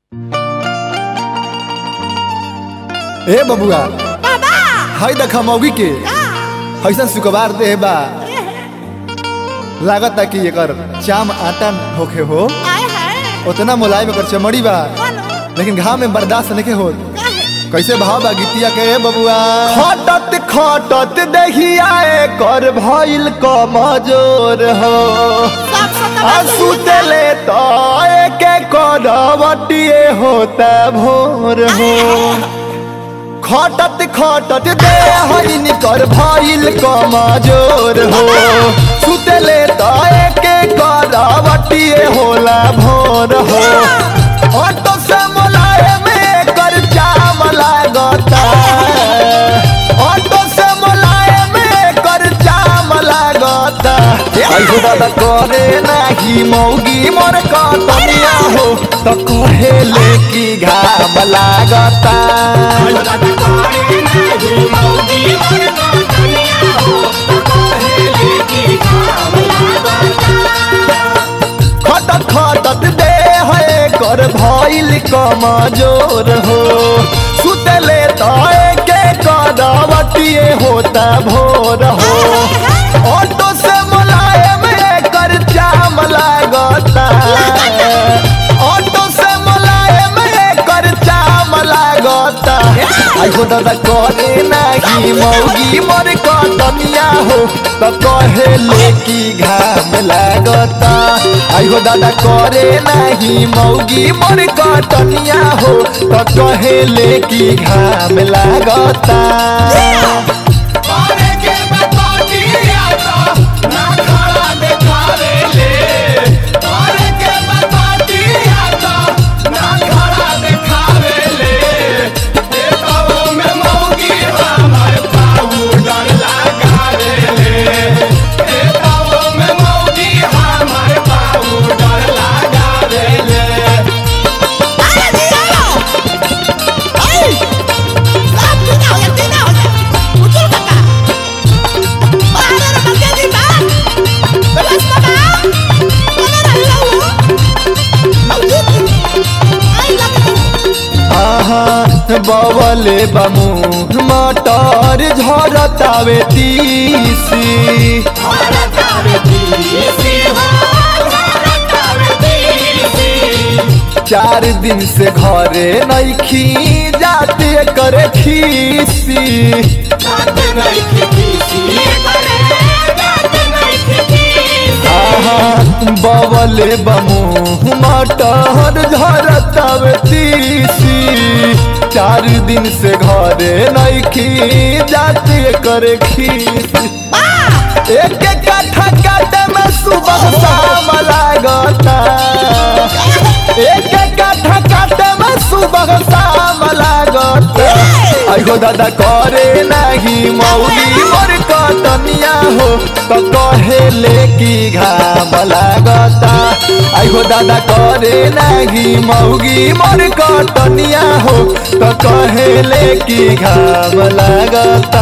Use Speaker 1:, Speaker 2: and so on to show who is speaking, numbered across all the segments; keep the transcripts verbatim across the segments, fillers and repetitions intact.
Speaker 1: ए बबुआ बाबा हाय देखा मौगी के ऐसा सुकबार दे बा लागत कि एकर चाम आटा होखे हो उतना मुलायम एकर चमड़ी बा लेकिन घाव में बर्दाश्त नहीं हो। कैसे भाव बा गीतिया के बबुआ खटत खटत देखिया कर भइल कमजोर हो सुतले तो एक करवटिए होता भोर हो खटत खटत देहन कर भइल कमजोर हो सुतले तो एक करवटिए होला भोर हो ऑटो से मुलायम कर चाम लागता ऑटो से मुलायम कर चाम लागता ऐसे दादा करे नाही मौगी मोर कतनिया हो तो कहे ले की घाम लागता खटत खटत दे है कर भइल कमजोर हो सुतले तो के करवटिए होता भोर हो ऑटो से मुलायम कर चाम लागता ऑटो से मुलायम कर चाम लागता आइहो दादा करे नाही मौगी मोर कतनिया हो तो कहे ले की घाम लागता आइहो दादा करे नाही मौगी मोर कतनिया हो तो कहे ले की घाम लागता बवले बमू मटर झरतावे तीसी चार दिन से घरे नइखी जाते करे खीसी बवले बमू मटर झरतावे तीसी चार दिन से घरे नइखी जाते करे खीस एक कट्ठा काटे में सुबह शाम लागता एक कट्ठा काटे में सुबह शाम लागता आइहो दादा करे नाही मौगी मोर कतनिया हो तो कहे ले की घाम लागता आइहो दादा करे नाही मौगी मोर कतनिया हो तो कहे ले की घाम लागता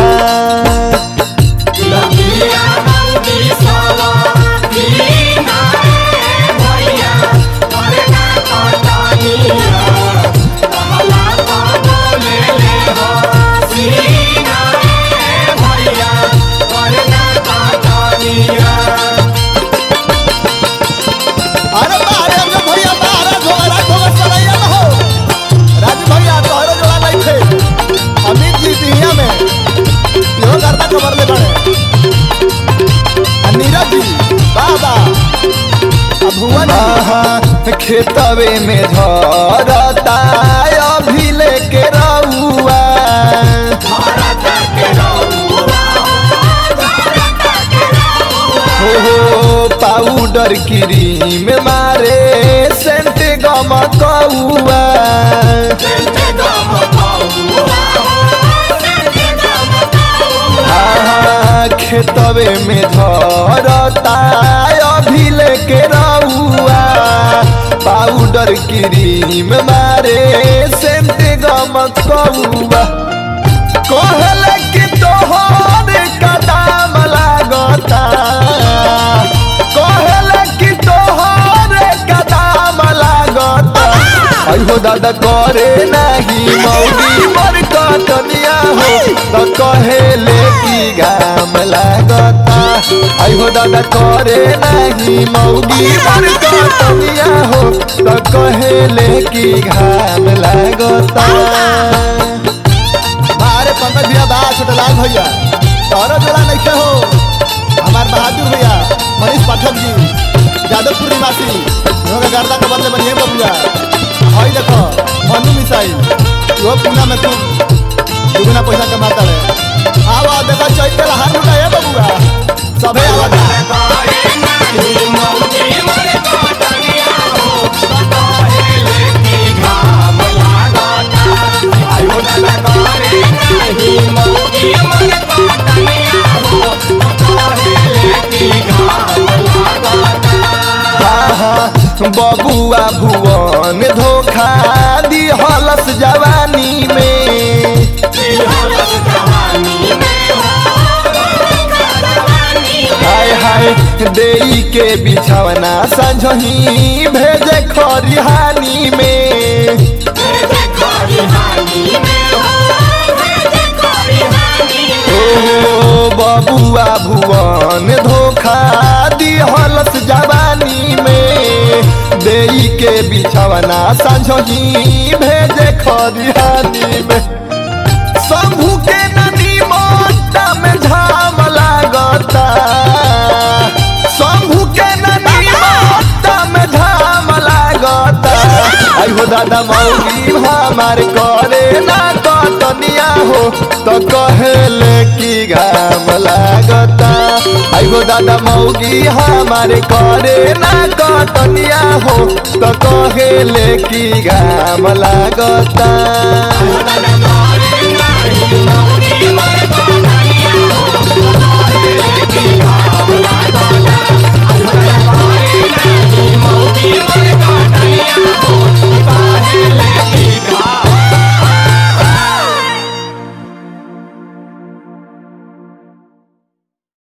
Speaker 1: खेतवे में झरता अभी लेके रहुआ हो हो पाउडर क्रीम मारे सेंट गमकौआ खेतवे में झरता अभी लेके रहुआ पाउडर क्रीम मारे सेंट गमकौआ कहले कि तोहर कदम लागता कहले कि तोहर कदम लागता आइहो दादा करे नहीं मौगी मर कटनिया हो तो कहेले की घाम लागता। आई हो दादा करे नहीं मौगी मर कटनिया हो तो कहेले की घाम लागता। बारे पंकज भैया बा छोटलाल भैया तोरा जोड़ा नहीं हो हमार बहादुर भैया मनीष पाठक जी यादवपुर निवासी गर्दा के बदले बनिए बबुआ। हई देखो मनु मिसाइल वो पूना में खूब दुगुना पैसा कमाता है। आवा देखो चैते लहार लुटा है बबुआ सबे आवा बबुआ भुवन धोखा दी हलस जवानी में। हाय हाय देई के बिछवना संझही भेजे खरिहानी में। ओ बबुआ भुवन धोखा दी हलस जवानी में। देई के बिछवना संझही भेजे खरिहानी में। शंभू के नदी मोटा में झाम लागता। शंभू के नदी मोटा में झाम लागता। आई हो दादा मौगी हमार करे ना कटनिया हो तो कहेले की घाम लागता। आई हो दादा मौगी हमारे करे ना कटनिया हो तो कहेले की घाम लागता।